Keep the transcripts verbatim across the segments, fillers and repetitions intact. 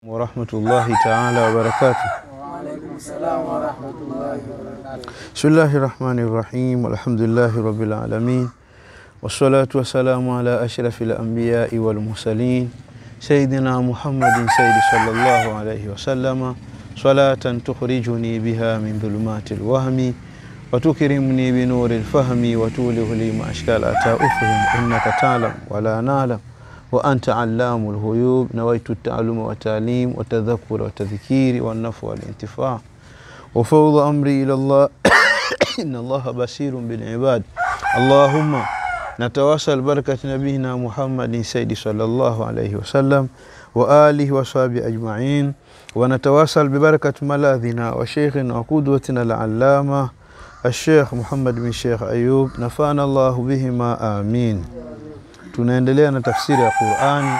ورحمة الله تعالى وبركاته. وعليكم السلام ورحمة الله وبركاته. بسم الله الرحمن الرحيم والحمد لله رب العالمين والصلاة والسلام على أشرف الأنبياء والمرسلين سيدنا محمد سيد صلى الله عليه وسلم صلاة تخرجني بها من ظلمات الوهم وتكرمني بنور الفهم وتوله لي ما أشكال أتأفهم إنك تعلم ولا نعلم وأنت علام الغيوب. نويت التعلم والتعليم والتذكر والتذكير والنفع والانتفاع وفوض أمري إلى الله إن الله بصير بالعباد. اللهم نتواصل بركة نبينا محمد سيد صلى الله عليه وسلم وآله وصحبه أجمعين، ونتواصل ببركة ملاذنا وشيخنا وقدوتنا العلامة الشيخ محمد بن شيخ أيوب نفعنا الله بهما آمين. Tunaendelea na tafsiri ya Qur'ani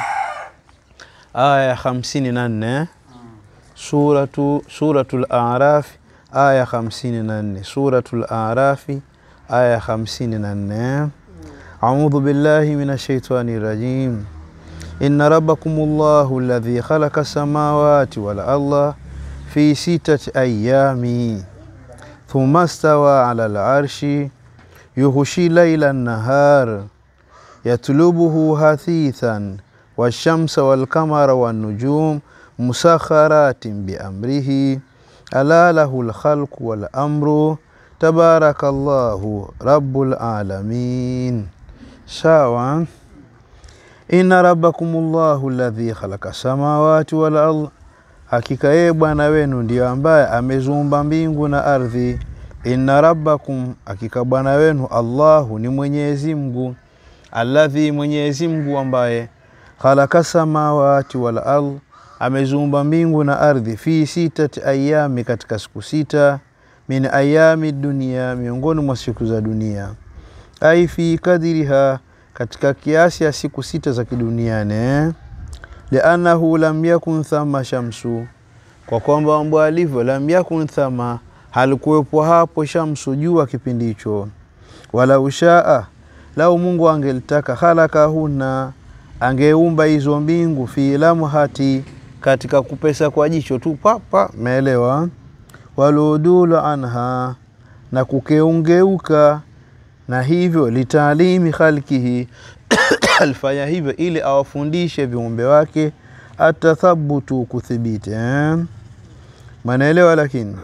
aya hamsini na nne suratu suratul A'raf aya hamsini na nne suratul A'raf aya hamsini na nne. A'udhu billahi minash shaitani rajim. Inna rabbakumullahu alladhi khalaqa samawati wal arda fi sittati ayyamin thumma istawa 'ala al-'arshi yughshi layla an-nahar يطلبه حثيثا والشمس والقمر والنجوم مسخرات بأمره ألا له الخلق والأمر تبارك الله رب العالمين. سواء إن ربكم الله الذي خلق السماوات والأرض hakika yeye Bwana wenu ndiye ambaye ameziumba mbingu na ardhi. Inna rabbakum hakika Bwana wenu Allahu ni Mwenyezi Mungu alladhi Mwenyezi Mungu ambaye khalaqa samawati wal ardh ameziumba mbingu na ardhi fi sitati ayami katika siku sita min ayami dunia miongoni mwa siku za dunia ai fi kadiriha katika kiasi ya siku sita za kiduniane li'annahu lam yakun thama shamsu kwa kwamba mambo alivyo lam yakun thama halikuwepo hapo shamsu jua kipindi hicho wala ushaa lau Mungu angelitaka khalakahuna angeumba hizo mbingu fi lamhati katika kupesa kwa jicho tu papa meelewa waludulu anha na kukeungeuka na hivyo litalimi khalqihi alfanya hivyo ili awafundishe viumbe wake atathabutu kuthibiti eh? Manaelewa lakini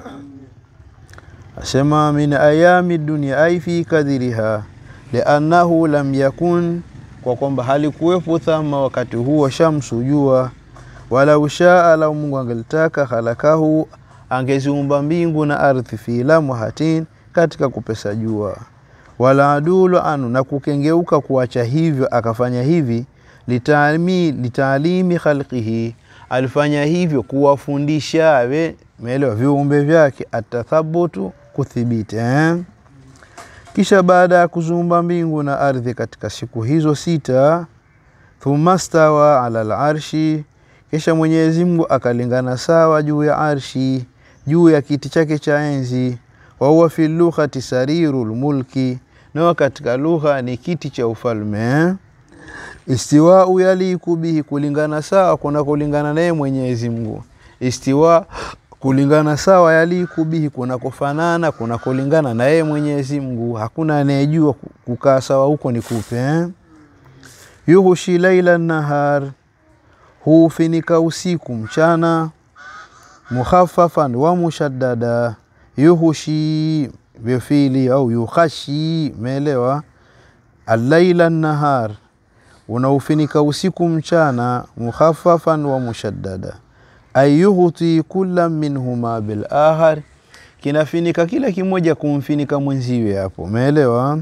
asema min ayami dunya ay fi kadiriha li'annahu lam yakun kwa kwamba halikuwepo thama wakati huo shamsu jua wala ushaa la Mungu angelitaka khalakahu angeziumba mbingu na ardhi fi lamhatin katika kupesa jua wala adulu anu na kukengeuka kuacha hivyo akafanya hivi litalimi litalimi khalqihi alifanya hivyo kuwafundisha we meelewa viumbe vyake atathabutu kuthibiti eh? Kisha baada ya kuziumba mbingu na ardhi katika siku hizo sita thumma stawa 'ala al-'arshi kisha Mwenyezi Mungu akalingana sawa juu ya arshi juu ya kiti chake cha enzi wa huwa fi lughati sarirul mulki na katika lugha ni kiti cha ufalme. Istiwa yaliku bihi kulingana sawa kuna kulingana naye Mwenyezi Mungu. Istiwa kulingana sawa yaliku bihi kuna kufanana kuna kulingana na yeye Mwenyezi Mungu hakuna anayejua kukaa sawa huko ni kupe eh? Yughshi layla nahar hufinika usiku mchana mukhaffafan wa mushaddada yughshi bifili au yukhashi meelewa al-layla nahar unaufinika usiku mchana mukhaffafan wa mushaddada ayuhti kullam minhuma bil ahar kinafinika kila kimoja kumfinika mwenziwe hapo umeelewa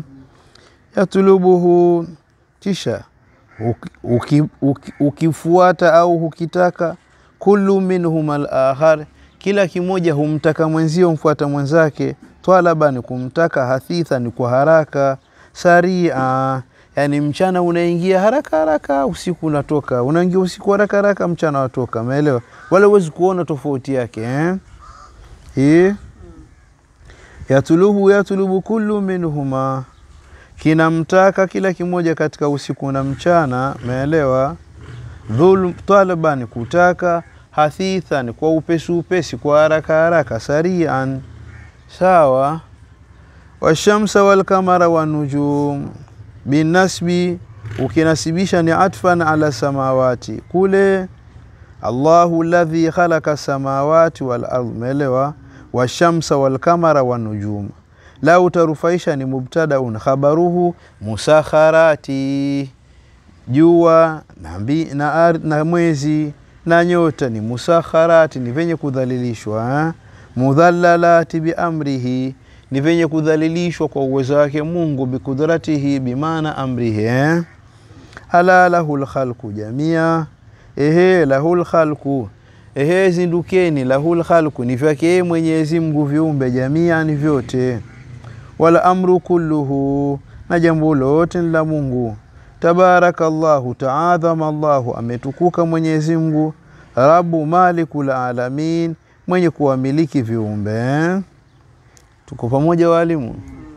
yatulubuhu kisha uki, uki, ukifuata au ukitaka kullu minhuma al ahar kila kimoja humtaka mwenzio mfuata mwenzake twalabani kumtaka hathitha ni kwa haraka saria yani mchana unaingia haraka haraka usiku unatoka unaingia usiku haraka haraka mchana watoka umeelewa wala uwezi kuona tofauti yake eh hii yatulubu yatulubu kullu minhuma kinamtaka kila kimoja katika usiku na mchana umeelewa dhulm talabani kutaka hathithan kwa upesi upesi, kwa haraka haraka, sarian. Sawa. Washamsa wal kamara wan nujum binasbi, ukinasibisha ni atfan ala samawati, kule Allahu alladhi khalaqa samawati wal ardh, melewa washamsa wal kamara wan nujum. La utarufaisha ni mubtadaun khabaruhu musakharati, jua na, mbi, na, ar, na mwezi na nyota ni musakharati, ni venye kudhalilishwa. Mudhallalati bi amrihi, ni venye kudhalilishwa kwa uwezo wake Mungu. Bikudratihi bimaana amrihi. Ala lahul khalqu jamia, ehe lahul khalqu, ehe zindukeni, lahul khalqu ni vyake Mwenyezi Mungu viumbe, jamia ni vyote. Wala amru kulluhu, na jambo lote la Mungu. Tabarakallahu, ta'adhama Allahu, ametukuka Mwenyezi Mungu. Rabbu malikul alamin, mwenye kuwamiliki viumbe. Tuko pamoja walimu?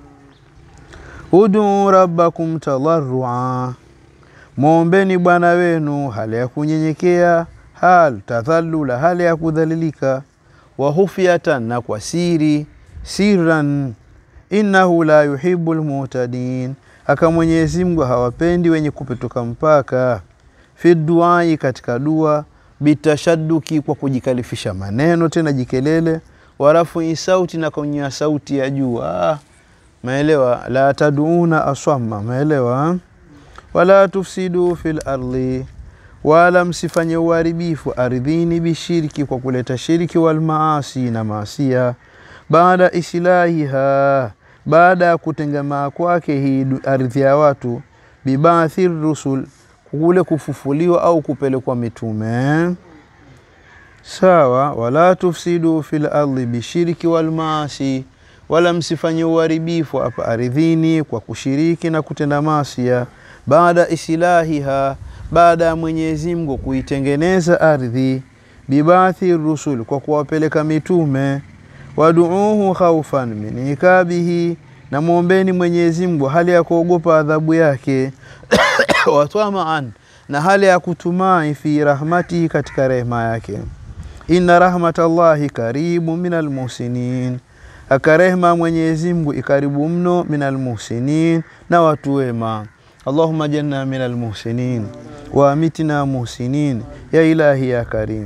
Udu rabbakum tadarrua, muombeni Bwana wenu hali ya kunyenyekea, hal tadhallula, hali ya kudhalilika, wa hufiyatan, na kwa siri, sirran. Innahu la yuhibbul mu'tadin, aka Mwenyezi Mungu hawapendi wenye kupituka mpaka. Fi duai, katika dua, bitashadduki, kwa kujikalifisha maneno tena jikelele, warafu sauti, na kunyia sauti ya juu. Ah, maelewa. La taduuna aswamma, maelewa. Wala tufsidu fil ardi, wala msifanye uharibifu ardhini, bishiriki, kwa kuleta shiriki, wal maasi, na maasia. Baada islahiha, baada kutengemaa kwake hii ardhi ya watu, bibathir rusul, kule kufufuliwa au kupelekwa mitume. Sawa. Wala tufsidu fil ardi bishiriki wal maasi, wala msifanye uharibifu hapa ardhini kwa kushiriki na kutenda maasi. Baada islahiha, baada Mwenyezi Mungu kuitengeneza ardhi, bibathir rusul, kwa kuwapeleka mitume. Waduuhu khawfan min ikabihi, na muombeni Mwenyezi Mungu hali ya kuogopa adhabu yake. Watwamaan, na hali ya kutumai, fi rahmatihi, katika rehema yake. Inna rahmatallahi karibu minal muhsinin, akarehma Mwenyezi Mungu ikaribu mno, minal muhsinin, na watu wema. Allahumma janna minal muhsinin wa amitna muhsinin ya ilahi ya karim.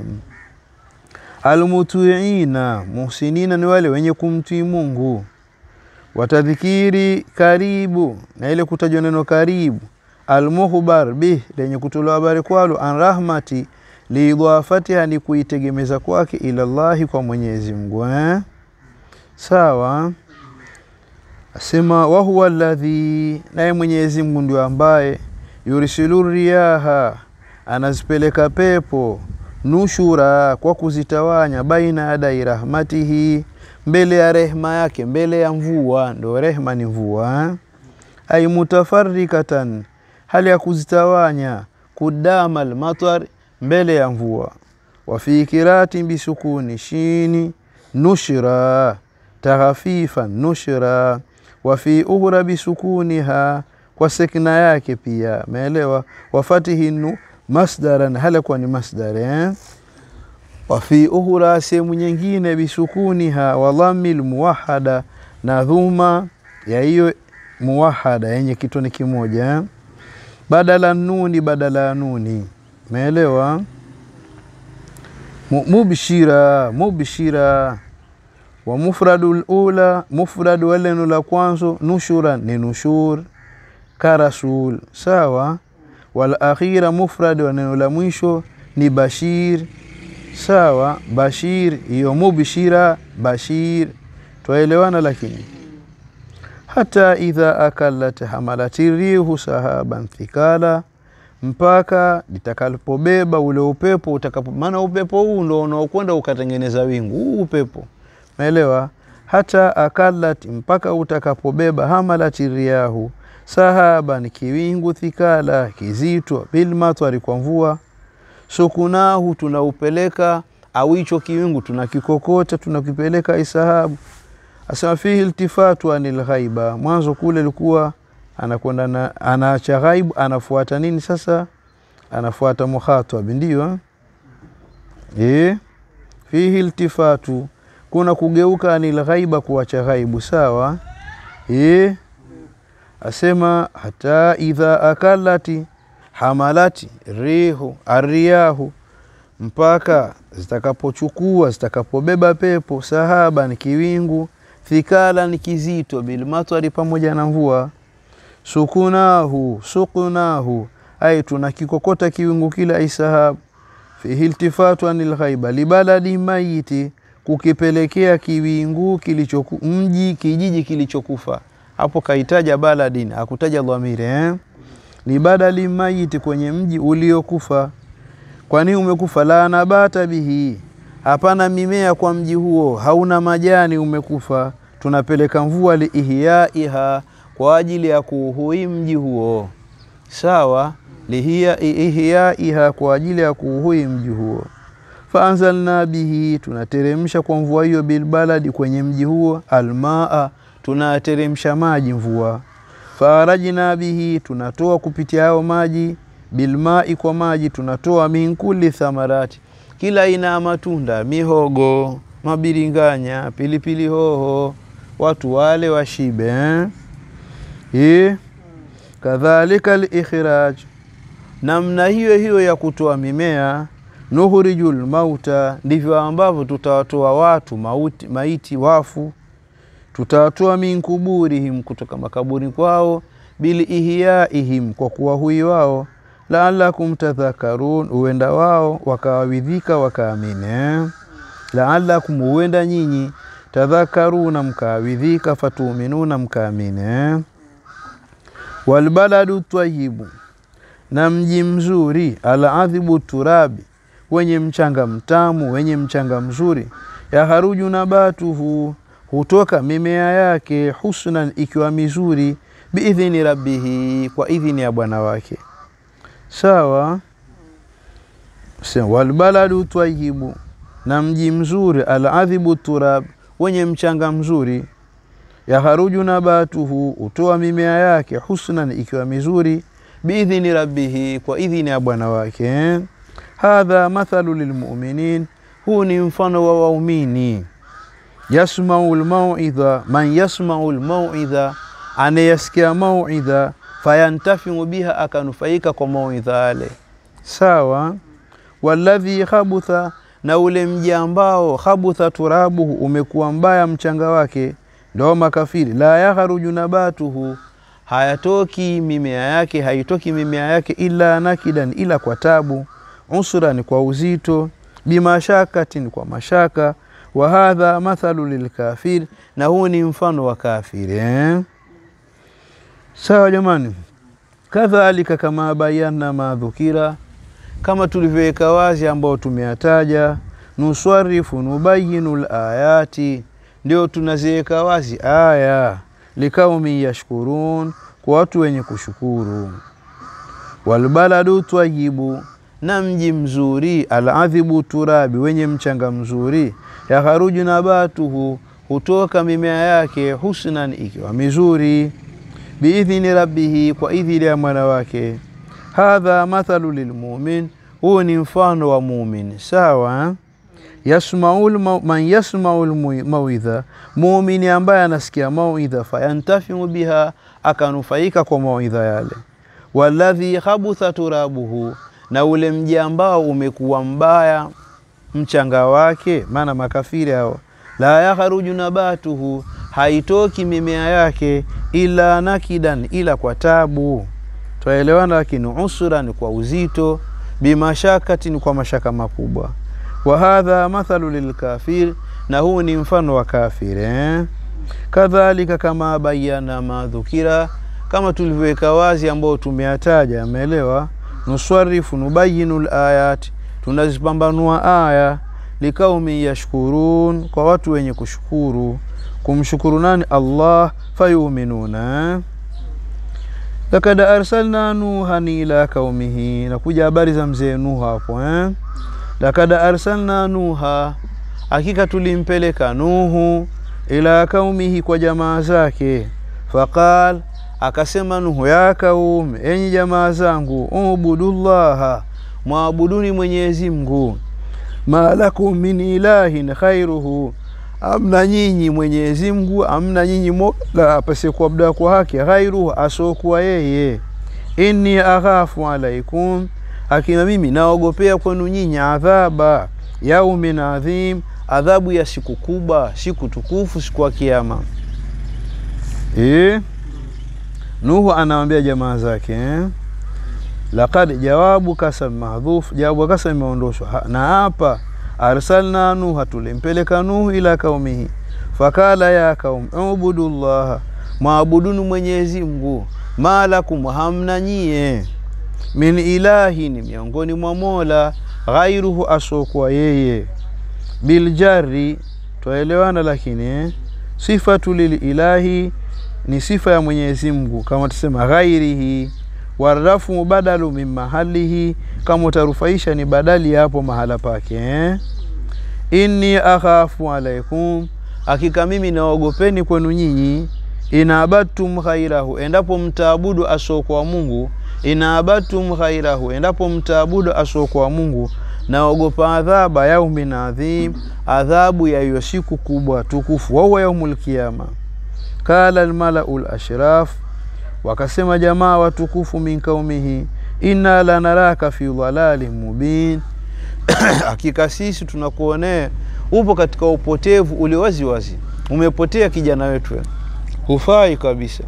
Almutuina, muhsinina ni wale wenye kumtii Mungu. Watadhikiri, karibu, na ile kutajwa neno karibu. Almukhbar bih, lenye kutolewa habari kwalo. An rahmati, liidhafatiha, ni kuitegemeza kwake, ila Allahi, kwa Mwenyezi Mungu. eh? Sawa. Asema wa huwa alladhi, naye Mwenyezi Mungu ndio ambaye, yursilu riyaha, anazipeleka pepo, nushura, kwa kuzitawanya, baina yadai rahmatihi, mbele ya rehema yake, mbele ya mvua. Ndio rehema ni mvua. Ay mutafarrikatan, hali ya kuzitawanya, kudama al-matar, mbele ya mvua. Wa fi kirati bisukuni shini, nushra, taghfifan, nushra. Wa fi uhra bisukuniha, kwa sekna yake pia, maelewa. Wa fatihi nu masdaran, hali kwa ni masdar. eh? Wa fi uhra, sehemu nyingine, bisukuniha, wa dhammil muwahhada, na dhuma ya hiyo muwahhada yenye kitu ni kimoja. eh? Badala nuni, badala nuni, maelewa. Mubshira, mubshira. Wa mufradul ula, mufrad wale neno la kwanza, nushura ni nushur, karasul. Sawa. Wal akhira, mufrad wa neno la mwisho ni bashir. Sawa. Bashir, hiyo mubshira, bashir. Tuelewana lakini. Hata idha akalat hamalati rihu sahaban thikala, mpaka litakalopobeba ule upepo utakapo. Maana upepo huu ndio unaokwenda ukatengeneza wingu, huu upepo, maelewa. Hata akalat, mpaka utakapobeba, hamalati riyahu, sahaban, kiwingu, thikala, kizito, bil matwari, kwa mvua. Sukunahu, tunaupeleka, au hicho kiwingu tunakikokota, tunakipeleka isahabu. Asema fihi iltifatu anil ghaiba, mwanzo kule ilikuwa anakwenda na anaacha ghaibu, anafuata nini sasa? Anafuata mukhatab, ndio. eh fihi iltifatu, kuna kugeuka anil ghaiba, kuacha ghaibu. Sawa eh asema hata idha akalati hamalati rihu ariyahu, mpaka zitakapochukua zitakapobeba pepo, sahaba ni kiwingu, thikala ni kizito, bil matari pamoja na mvua, sukunahu sukunahu ay tunakikokota kiwingu kila isahab, fihi iltifatu anil ghaiba libaladi mayiti, kukipelekea kiwingu kilichoku mji kijiji kilichokufa. Hapo kaitaja baladin, hakutaja dhamiri eh libadali mayiti, kwenye mji uliokufa. Kwani umekufa? La nabata bihi, hapana mimea kwa mji huo, hauna majani, umekufa. Tunapeleka mvua liihyaiha, kwa ajili ya kuuhui mji huo. Sawa, lihiya ihyaiha, kwa ajili ya kuuhui mji huo. Faanzalna bihi, tunateremsha kwa mvua hiyo, bilbaladi, kwenye mji huo, almaa, tunateremsha maji mvua. Farajna bihi, tunatoa kupitia hao maji, bilmai, kwa maji tunatoa, min kulli thamarati, kila ina matunda, mihogo, mabiringanya, pilipili hoho, watu wale washibe eh? eh kadhalika al-ikhraj, namna hiyo hiyo ya kutoa mimea, nuhurijul mauta, ndivyo ambavyo tutawatoa watu mauti, maiti wafu, tutawatoa min kuburihim, kutoka makaburi kwao, bil ihyaihim, kwa kuwa hui wao, la'allakum tadhakkarun, uenda wao wakawidhika wakaamine. La'allakum, uenda nyinyi, tadhakkaruna, mkawidhika, fatuminuna, mkaamine. Walbaladu tayyibu, na mji mzuri, al-adhibu turabi, wenye mchanga mtamu, wenye mchanga mzuri, ya haruju nabatuhu, hutoka mimea yake, husnan, ikiwa mizuri, biidhni rabbihi, kwa idhini ya Bwana wake. Sawa. Walbaladu tayyibu, na mji mzuri, al-adhibu turab, wenye mchanga mzuri, ya haruju nabatuhu, utoa mimea yake, husnan, ikiwa mizuri, biidhni rabbihi, kwa idhini ya Bwana wake. Hadha mathalu lilmu'minin, huu ni mfano wa waumini. Yasma'ul mau'idha, man yasma'ul mau'idha, anayasikia mau'idha, fayantafi'u biha, akanufaika kwa mau'idha yale. Sawa. Walladhi khabutha, na ule mji ambao khabutha turabuhu, umekuwa mbaya mchanga wake, ndio makafiri. La yakhruju nabatuhu, hayatoki mimea yake, haitoki mimea yake, illa nakidan, ila kwa tabu, usran, kwa uzito, bimashakatin, kwa mashaka. Wa hadha mathalu lilkafir, na huu ni mfano wa kafiri eh? Sawa jamani. Kadhalika kama bayana madhukira, kama tulivyoweka wazi ambao tumeyataja, nuswarifu nubayinul ayati, ndio tunaziweka wazi aya, likaumi yashkurun, kwa watu wenye kushukuru. Walbaladu tayyibu, na mji mzuri, al-adhibu turabi, wenye mchanga mzuri, ya haruju nabatuhu, hutoka mimea yake, husnan, ikiwa mizuri, biidhni rabbihi, kwa idhini ya Bwana wake. Hadha mathalu lilmu'min, huu ni mfano wa mu'min. Sawa. Yasma'ul man yasma'ul mau'idha, mu'mini ambaye anasikia mau'idha, fayantafi'u biha, akanufaika kwa mau'idha yale. Walladhi khabutha turabuhu, na ule mji ambao umekuwa mbaya mchanga wake, maana makafiri hao, la yakhruju nabatuhu, haitoki mimea yake, ila nakidan, ila kwa tabu. Tuelewana, lakini usran, kwa uzito, bimashakatin, kwa mashaka makubwa. Wa hadha mathalu lilkafir, na huu ni mfano wa kafiri eh? Kadhalika kama bayana madhukira, kama tulivyoweka wazi ambao tumeyataja, ameelewa. Nuswarifu nubayinul ayat, tunazipambanua aya, likaumi yashkurun, kwa watu wenye kushukuru. Kumshukuru nani? Allah. Fayuminuna. Lakad arsalna nuhan ila kaumihi, nakuja habari za mzee Nuh hapo eh? Lakad arsalna nuha, hakika tulimpeleka Nuhu, ila kaumihi, kwa jamaa zake. Faqal, akasema Nuhu, ya kaum, enyi jamaa zangu, ubudullaha, muabuduni Mwenyezi Mungu, ma lakum min ilahin khairuhu, amna nyinyi Mwenyezi Mungu, amna nyinyi mola pasi kuabudiwa kwa haki, ghairuhu asokuwa yeye. Inni akhafu alaikum, akina mimi naogopea kwenu nyinyi, adhaba yaumin adhim, adhabu ya siku kubwa, siku tukufu, siku ya kiyama. Eh, Nuhu anawaambia jamaa zake, eh? Laqad jawabu kasam mahdhuf, jawabu kasam imeondoshwa. Na hapa arsalna Nuha, tulimpeleka Nuhu ila kaumihi, fakala ya kaum ubudullaha, maabudunu Mwenyezi Mungu, malakum hamna nyie, min ilahin, miongoni mwa mola, ghairuhu asokuwa yeye. Biljari tuelewana, lakini eh? Sifatu lil ilahi ni sifa ya Mwenyezi Mungu, kama tusema ghairihi, warafu badalu min mahalihi, kama utarufaisha ni badali hapo mahala pake, eh? Inni akhafu alaikum, hakika mimi naogopeni kwenu nyinyi, inabatum khairahu, endapo mtaabudu asokuwa Mungu, inabatum khairahu, endapo mtaabudu asokuwa Mungu, naogopa adhaba yaumin adhim, adhabu ya hiyo siku kubwa tukufu, wa huwa yaumul kiyama. Kala almalaul ashraf, wakasema jamaa watukufu min kaumihi, inna lanaraka fi dhalalin mubin, hakika sisi tunakuonea upo katika upotevu ule wazi wazi, umepotea kijana wetu, hufai kabisa.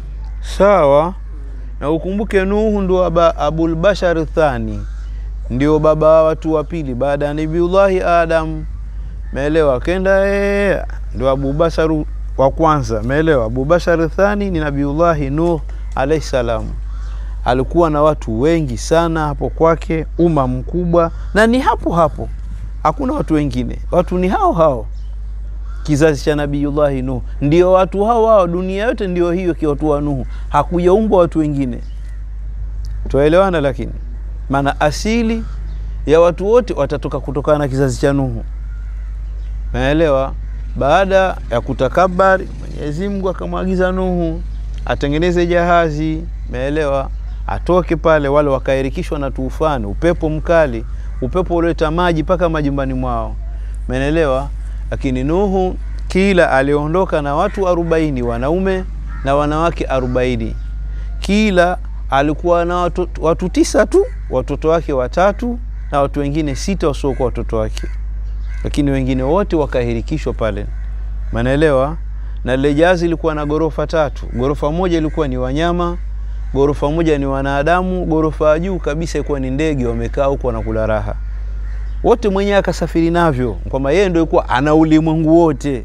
Sawa, na ukumbuke Nuhu ndo abul bashar thani, ndio baba wa watu wa pili baada ya Nabiullahi Adam, meelewa? Kenda eh ndio Abu Bashar wa kwanza, meelewa? Abu Bashar thani ni Nabiullahi Nuh alayhi salam. Alikuwa na watu wengi sana hapo kwake, umma mkubwa, na ni hapo hapo, hakuna watu wengine, watu ni hao hao, kizazi cha Nabiullahi Nuh, ndio watu hao hao, dunia yote ndio hiyo kwa watu wa Nuh, hakujaumbwa watu wengine. Tuelewana? Lakini maana asili ya watu wote watatoka kutokana na kizazi cha Nuhu, naelewa? Baada ya kutakabari, Mwenyezi Mungu akamwagiza Nuhu atengeneze jahazi, naelewa, atoke pale, wale wakairikishwa na tufani, upepo mkali, upepo uleta maji paka majumbani mwao, naelewa? Lakini Nuhu kila aliondoka na watu arobaini, wanaume na wanawake arobaini, kila alikuwa na watu, watu tisa tu, watoto wake watatu na watu wengine sita wasiokuwa watoto wake, lakini wengine wote wakahirikishwa pale, manaelewa? Na ile jahazi ilikuwa na gorofa tatu, gorofa moja ilikuwa ni wanyama, gorofa moja ni wanadamu, gorofa ya juu kabisa ilikuwa ni ndege wamekaa huko na kula raha. Wote mwenyewe akasafiri navyo, kwamba yeye ndio alikuwa ana ulimwengu wote,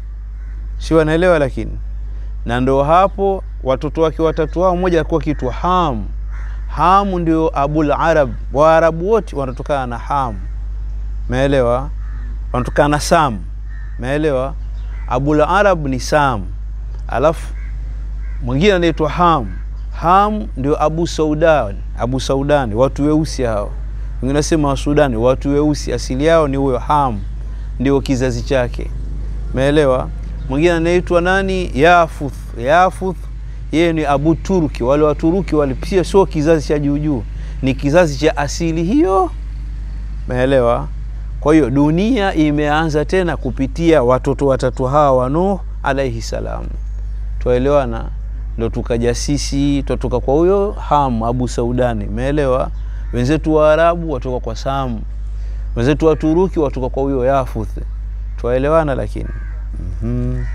si wanaelewa? Lakini na ndo hapo watoto wake watatu wao, mmoja alikuwa kitu Ham. Ham ndio Abul Arab, Waarabu wote wanatokana na Ham, umeelewa? Wanatokana na Sam, umeelewa? Abul Arab ni Sam, alafu mwingine anaitwa Ham. Ham ndio Abu Saudan, Abu Saudan, watu weusi hao. Wengine nasema wa Sudani, watu weusi, asili yao ni huyo Ham, ndio kizazi chake, umeelewa? Mwingine anaitwa nani? Yafuth. Yafuth yeye ni Abu Turki, wale wa Turuki wale pia sio kizazi cha juu juu, ni kizazi cha asili hiyo, umeelewa? Kwa hiyo dunia imeanza tena kupitia watoto watatu hawa wa Nuh alayhi salam, tuelewana? Ndio tukaja sisi tutoka kwa huyo Ham Abu Saudani, umeelewa? Wenzetu wa Arabu watoka kwa Sam, wenzetu wa Turuki watoka kwa huyo Yafuth, tuelewana? Lakini mhm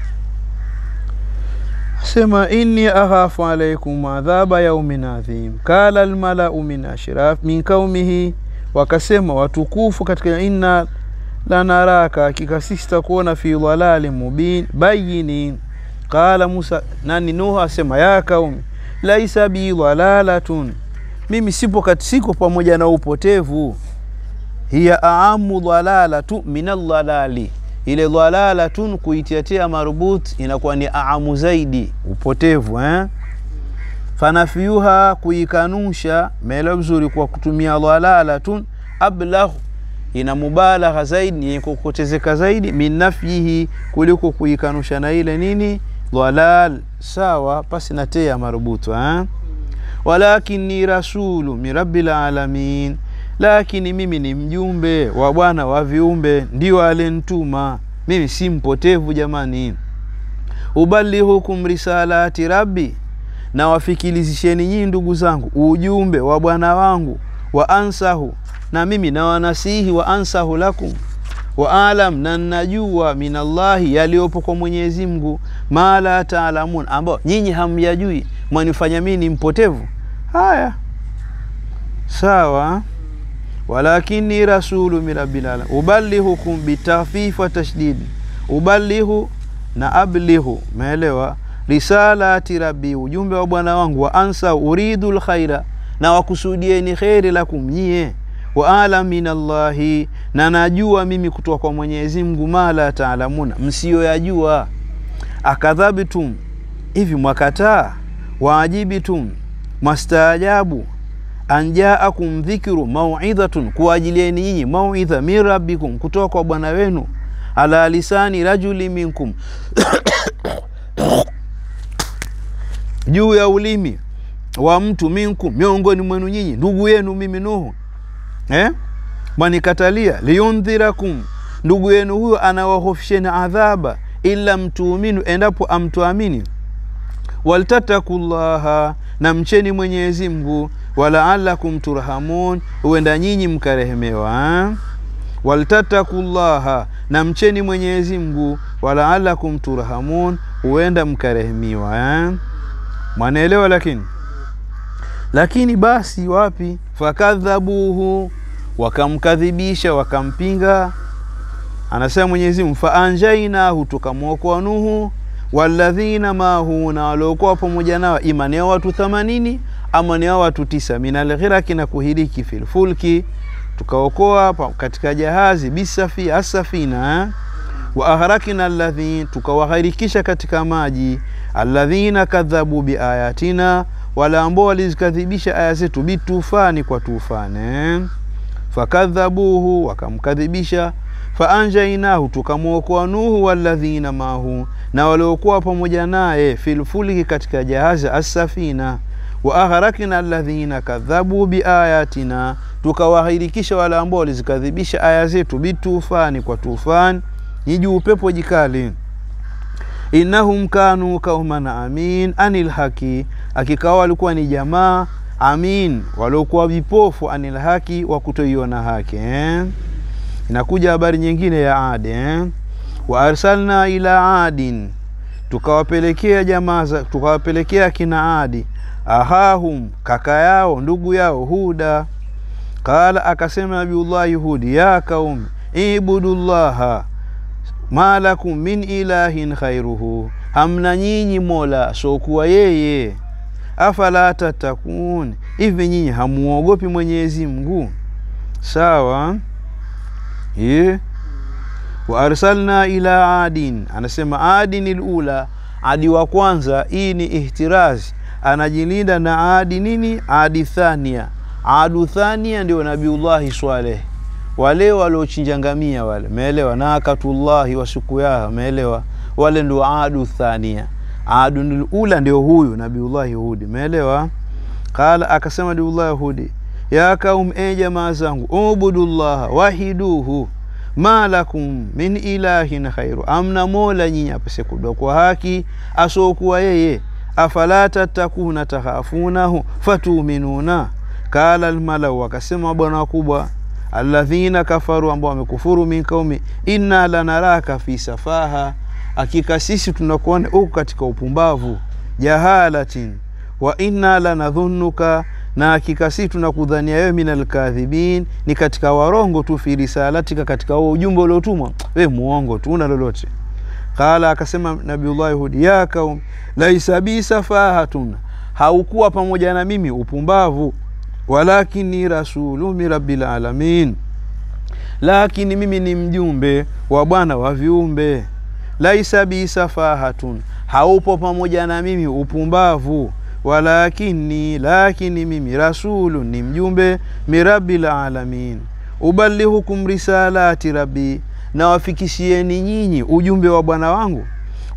sema inni akhafu alaykum adhaba yaumin adhim. Kala almala'u min ashraf min kaumihi, wakasema watukufu katika, inna lanaraka, hakika sisi tutakuona fi dhalalin mubin bayyin. Kala Musa, nani? Nuh asema ya kaumi laisa bi dhalalatun, mimi sipo katisiko pamoja na upotevu, hiya aamu dhalalatu min allalali, ile dhalalatun kuitiatia marbut inakuwa ni aamu zaidi upotevu, eh? Fanafiyuha kuikanusha, melo mzuri kwa kutumia dhalalatun, ablagh ina mubalagha zaidi, ni kukotezeka zaidi, min nafyihi, kuliko kuikanusha na ile nini dhalal, sawa, pasi natea marbutu, eh? Walakinni rasulu min rabbil alamin, lakini mimi ni mjumbe wa Bwana wa viumbe, ndio alenituma mimi, si mpotevu jamani. Uballighukum risalati rabbi, na wafikilizisheni nyinyi ndugu zangu ujumbe wa Bwana wangu, wa ansahu, na mimi na wanasihi, wa ansahu lakum, wa alam, na najua minallahi, yaliopo kwa Mwenyezi Mungu, ma la taalamun, ambao nyinyi hamyajui, mwanifanya mimi ni mpotevu. Haya sawa. Walakini rasulu min rabbil alamin uballighukum bitafif wa tashdid, uballighu na ablighu, maelewa, risalati rabbi, ujumbe wa Bwana wangu, wa ansa uridul khaira, na wakusudieni khairi lakum nyie, wa alam minallahi, na najua mimi kutoka kwa Mwenyezi Mungu, ma la taalamuna, msio yajua. Akadhabitum, hivi mwakataa, waajibitum, mastaajabu, anjaakum dhikru mau'idhatun, kwa ajilieni nyinyi mau'idha min rabbikum, kutoka kwa Bwana wenu, ala lisani rajuli minkum, juu ya ulimi wa mtu, minkum, miongoni mwenu nyinyi, ndugu yenu mimi Nuhu, eh mwanikatalia, liyundhirakum, ndugu yenu huyo anawahofisheni adhaba, illa mtuuminu, endapo amtuamini, waltatakullaha, na mcheni Mwenyezi Mungu, wala'allakum turhamun, uenda nyinyi mkarehemewa. Waltatakullaha, na mcheni Mwenyezi Mungu, wala'allakum turhamun, uenda mkarehemiwa. Mwanaelewa? Lakini lakini basi wapi? Fakadhabuhu, wakamkadhibisha, wakampinga. Anasema Mwenyezi Mungu, fa anjainahu, tukamwokoa Nuhu, walladhina mahu, na waliokuwa pamoja nao, imani ya watu themanini ama ni watu tisa, minal ghiraki, na kuhiriki, fil fulki, tukaokoa katika jahazi, bisafi asafina, wa aghraqna alladhin, tukawagharikisha katika maji, alladhina kadhabu biayatina, wala ambao walizikadhibisha aya zetu, bitufani, kwa tufane. Fakadhabuhu, wakamkadhibisha, fa anjainahu, tukamwokoa Nuhu, walladhina mahu, na waliokuwa pamoja naye, fil fulki, katika jahazi asafina, wa aghraqna alladhina kadhabu biayatina, tukawahirikisha wala ambao walizikadhibisha aya zetu, bitufani, kwa tufani, niju upepo jikali. Innahum kanu qauman amin anil haki, hakika walikuwa ni jamaa amin, waliokuwa vipofu, anil haki, wa kutoiona haki. eh? Inakuja habari nyingine ya Adi, eh? wa arsalna ila adin, tukawapelekea jamaa, tukawapelekea kina Adi, ahahum, kaka yao, ndugu yao, Huda. Kala, akasema Nabiullahi Hudi, ya kaum ibudullaha ma lakum min ilahin khairuhu, hamna nyinyi mola sokuwa yeye, afala tatakun, hivi nyinyi hamuogopi Mwenyezi Mungu? Sawa. ye wa arsalna ila adin, anasema adinil ula, Adi wa kwanza, hii ni ihtirazi, anajilinda na Adi nini, Adi thania. Adu thania ndio Nabiullahi Swaleh, wale waliochinja ngamia wale, umeelewa, na akatullahi wa sukuyaha, umeelewa, wale ndio Adu thania. Adu ula ndio huyu Nabiullahi Hudi, umeelewa. Kala, akasema Nabiullahi Hudi, ya kaum, e jamaa zangu, ubudullaha wahiduhu, ma lakum min ilahin khairu, amna mola nyinyi apasekuwa kwa haki asokuwa yeye, afala tatakuna takhafunahu fatuminuna. Kala almalau, akasema bwana wakubwa, alladhina kafaru, ambao wamekufuru, min kaumi, inna lanaraka fi safaha, hakika sisi tunakuona uko katika upumbavu, jahalatin, wa inna lanadhunnuka, na hakika sisi tunakudhania wewe, minal kadhibin, ni katika warongo tu, fi risalatika, katika ujumbe uliotumwa, wewe muongo tu, una lolote. Kala, akasema Nabiullahi Hudi, ya kaum laisa bi safahatun, haukuwa pamoja na mimi upumbavu, walakini rasulu min rabbil alamin, lakini mimi ni mjumbe wa Bwana wa viumbe. Laisa bi safahatun, haupo pamoja na mimi upumbavu, walakini, lakini mimi, rasulu, ni mjumbe, min rabbil alamin, uballighukum risalati rabbi, na wafikishieni nyinyi ujumbe wa Bwana wangu,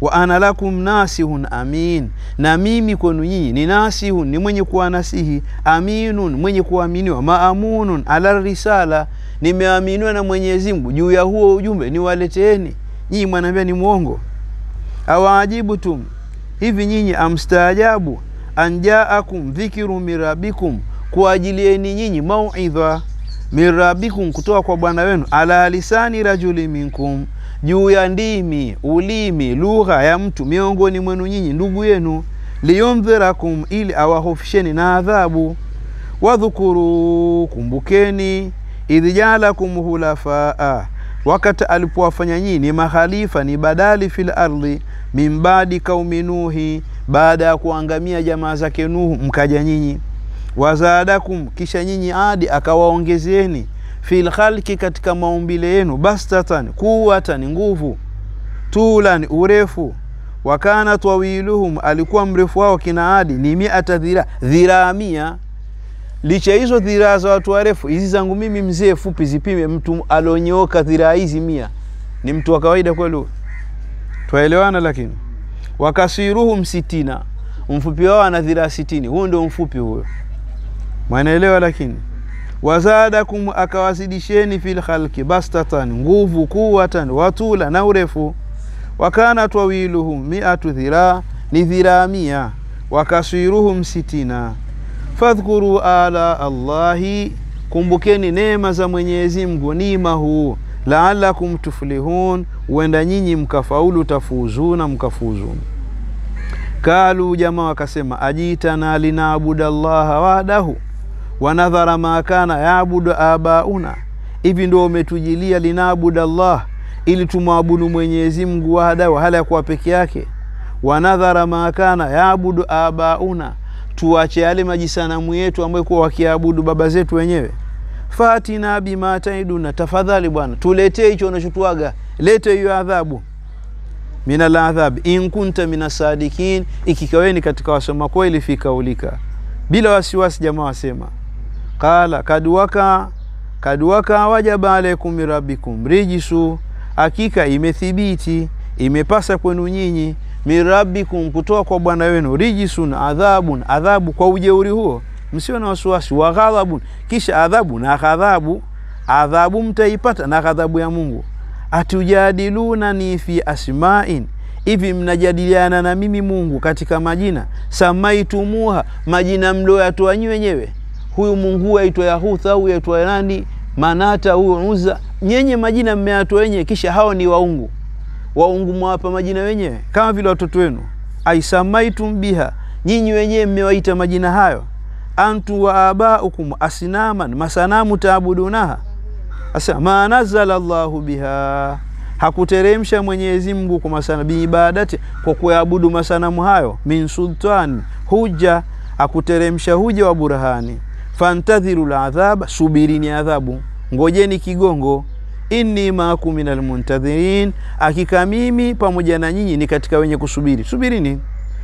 wa ana lakum nasihun amin, na mimi kwenu nyinyi ni nasihun, ni mwenye kuwanasihi, aminun, mwenye kuaminiwa, maamunun ala risala, nimeaminiwa na Mwenyezi Mungu juu ya huo ujumbe niwaleteeni. Nyinyi mwanambia ni muongo. Awaajibutum, hivi nyinyi amstaajabu, anjaakum dhikiru mirabikum, kuajilieni nyinyi mauidha mirabikum, kutoka kwa Bwana wenu, ala lisani rajuli minkum, juu ya ndimi, ulimi, lugha ya mtu miongoni mwenu nyinyi ndugu yenu, liyundhirakum, ili awahofisheni na adhabu. Wadhukuru, kumbukeni, idhijalakum hulafaa, wakati alipowafanya nyinyi ni mahalifa, ni badali fil ardhi, min badi kaumi Nuhi, baada ya kuangamia jamaa zake Nuhu mkaja nyinyi. Wazadakum, kisha nyinyi adi akawaongezeni, fil khalqi, katika maumbile yenu, bastatan, kuwatan, nguvu, tulan, urefu, wakana tawiluhum, alikuwa mrefu wao kina adi ni miata dhira, dhira mia. Licha hizo dhira za watu warefu, hizi zangu mimi mzee fupi zipime mtu alonyoka dhira hizi mia, ni mtu wa kawaida kweli? Tuelewana? Lakini wakasiruhum sitina, mfupi wao ana dhira sitini, huyo ndio mfupi huyo, mwanaelewa? Lakini wazadakum, akawazidisheni fil khalqi bastatan, nguvu, kuwatan, watula, na urefu, wakana tawiluhum miatu dhira, ni dhira mia, wakasiruhum sitina. Fadhkuru ala Allahi, kumbukeni neema za Mwenyezi Mungu, nimahu, la'allakum tuflihun, uenda nyinyi mkafaulu, tafuzuna, mkafuzun. Kalu, jamaa wakasema, ajitana linaabudallaha wahdahu wa nadhara ma kana yaabudu abauna, hivi ndio umetujilia linabudallah, ili tumwabudu Mwenyezi Mungu wahdahu, hali ya kuwa peke yake, wa nadhara ma kana yaabudu abauna, tuache yale majisanamu yetu ambayo kwa wakiabudu baba zetu wenyewe. Fatina bima taiduna, tafadhali bwana tuletee hicho unachotuaga, lete hiyo adhabu, minal adhab in kunta minasadikin, ikikaweni katika wasema kweli, fika ulika, bila wasiwasi. Jamaa wasema, qala kadwaka kadwaka wajaba alaykum rabbikum rijisu, hakika imethibiti, imepasa kwenu nyinyi, mirabbikum, kutoa kwa Bwana wenu, rijisun, adhabun, adhabu kwa ujeuri huo, msio na wasiwasi, wa ghadhabun, kisha adhabu na ghadhabu, adhabu mtaipata na ghadhabu ya Mungu. Atujadiluna ni fi asma'in, hivi mnajadiliana na mimi Mungu katika majina, samaitumuha, majina mlioyatoa nyinyi wenyewe, huyu Mungu aitwa Yahutha au aitwa nani, Manata, huyu Uzza, nyenye majina mmeyatoa wenyewe, kisha hao ni waungu. Waungu mwapa majina wenyewe kama vile watoto wenu. Aisamaitum biha, nyinyi wenyewe mmewaita majina hayo. Antu wa abaukum asnaman, masanamu taabudunaha. Asa ma nazala Allahu biha, hakuteremsha Mwenyezi Mungu kwa masanamu, bi ibadati, kwa kuabudu masanamu hayo, min sultan, hujja, hakuteremsha hujja wa burhani. Fantadhiru al'adhab, subirini adhabu, ngojeni kigongo. Inni maakum minal muntadhirin, hakika mimi pamoja na nyinyi ni katika wenye kusubiri, subirini.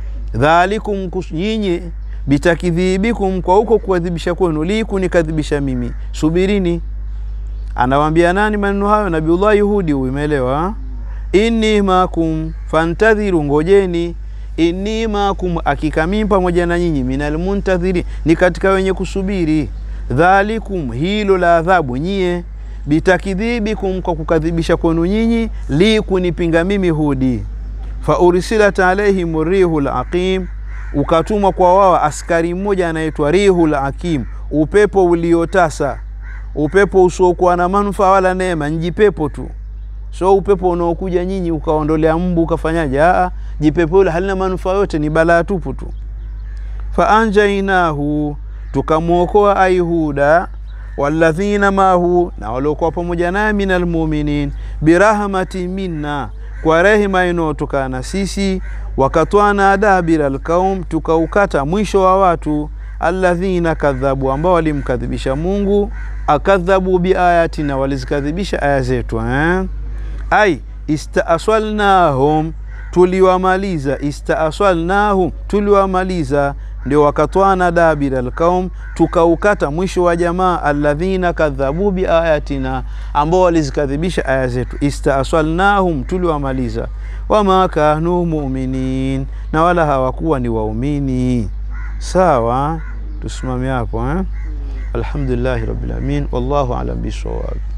Dhalikum, nyinyi, bitakidhibikum, kwa huko kuadhibisha kwenu, liku nikadhibisha mimi, subirini. Anawaambia nani maneno hayo? Nabiullah Yahudi, umeelewa? Inni maakum, fantadhiru, ngojeni. Inni maakum, hakika mimi pamoja na nyinyi, minal muntadhirin, ni katika wenye kusubiri. Dhalikum, hilo la adhabu nyie, bitakidhibikum, kwa kukadhibisha kwenu nyinyi, li kunipinga mimi Hudi. Fa ursilat alaihim rihul aqim, ukatumwa kwa wao askari mmoja anaitwa Rihul Aqim, upepo uliotasa, upepo usiokuwa na manufaa wala neema, njipepo tu. So upepo unaokuja nyinyi ukaondolea mbu ukafanyaje? A, jipepo ile halina manufaa yote, ni balaa tupu tu. Fa anjainahu, tukamuokoa Ayhuda, walladhina mahu, na waliokuwa pamoja naye, minal mu'minin, birahmati minna, kwa rehema inayotokana sisi. Wakatwana adabira alqaum, tukaukata mwisho wa watu, alladhina kadhabu, ambao walimkadhibisha Mungu, akadhabu biayatina, walizikadhibisha aya zetu. eh ai istaaswalnahum, tuliwamaliza, istaaswalnahum, tuliwamaliza, ndio wakatwana dabira alqaum, tukaukata mwisho wa jamaa alladhina kadhabu bi ayatina, ambao walizikadhibisha aya zetu. Istaasalnahum, tuliwamaliza. Wama kanu mu'minin, na wala hawakuwa ni waumini. Sawa, tusimame hapo eh. Alhamdulillah rabbil alamin, wallahu a'lam bisawab.